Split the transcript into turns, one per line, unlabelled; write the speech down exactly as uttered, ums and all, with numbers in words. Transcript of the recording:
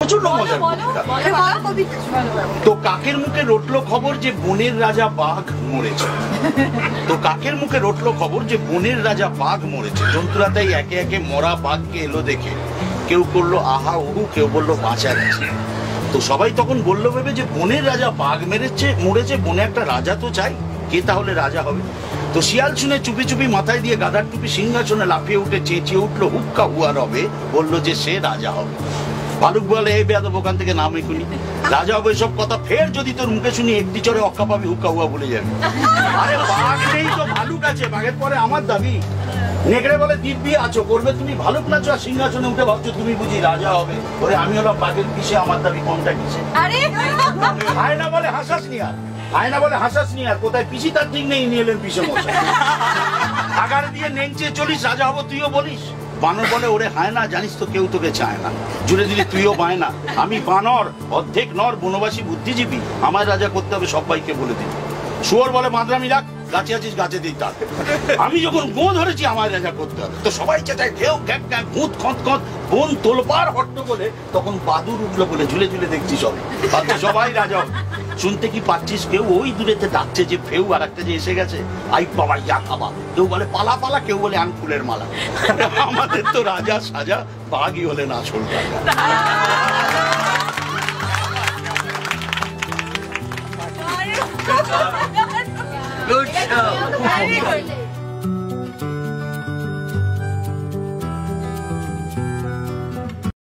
প্রচন্ড মজার। তো কাকের মুখে রটলো খবর যে বনের রাজা বাঘ মরেছে। তো কাকের মুখে রটলো খবর যে বনের রাজা বাঘ মরেছে। জন্তুরা তাই একে একে মরা বাঘকে এলো দেখে, কেউ করলো আহা ওহু, কেউ বললো বাঁচা গেছে। তো সবাই তখন বললো ভেবে যে বনের রাজা বাঘ মেরেছে মরেছে, বনে একটা রাজা তো চাই, কে তাহলে রাজা হবে। তো শিয়াল শুনে চুপি চুপি মাথায় দিয়ে গাধার টুপি সিংহাসনে লাফিয়ে উঠে চেঁচিয়ে উঠলো হুক্কা হুয়া রবে, বললো যে সে রাজা হবে। ভালুক বলে এই বেয়াদব ওখান থেকে নাম এখুনি, রাজা হবে সব কথা ফের যদি তোর মুখে শুনি একটি চড়ে অক্কা পাবি হুক্কা হুয়া বলে যাবে। আরে বাঘ নেই তো ভালুক আছে, বাঘের পরে আমার দাবি। নেকড়ে বলে দিব্যি আছো, করবে তুমি ভালুক নাচো আর সিংহাসনে উঠে ভাবছো তুমি বুঝি রাজা হবে। ওরে আমি হলাম বাঘের পিছে, আমার দাবি কোনটা কিসে। আয়না বলে হাসাস নি আর, আয়না বলে হাসাস নি আর, কোথায় পিসি তার ঠিক নেই, নিয়ে এলেন পিসে মশাই। আগার দিয়ে নেংচে চলিস রাজা হবো তুইও বলিস। বানর বলে ওরে হায় না, জানিস তো কেউ তোকে চায় না, জুড়ে দিলে তুইও পায় না। আমি বানর অর্ধেক নর বনবাসী বুদ্ধিজীবী, আমার রাজা করতে হবে সবাইকে বলে দিবি। শুয়োর বলে মাদ্রামি রাখ, গাছে আছিস গাছে দিই তার, আমি যখন গো ধরেছি আমার রাজা করতে হবে। তো সবাই চেঁচায় ঘেউ ঘ্যাক ঘ্যাক, ভূত খত খত, বন তোলপাড় হট্ট বলে। তখন বাদুর উঠলো বলে ঝুলে ঝুলে দেখছি সবাই, ভাবছে সবাই রাজা। শুনতে কি পাচ্ছিস কেউ ওই দূরেতে ডাকছে যে ফেউ আর একটা যে এসে গেছে, আই বাবা ইয়া খাবা। কেউ বলে পালা পালা, কেউ বলে আন ফুলের মালা। আমাদের তো রাজা সাজা, বাঘই হলেন আসল রাজা।
Good show. Very good.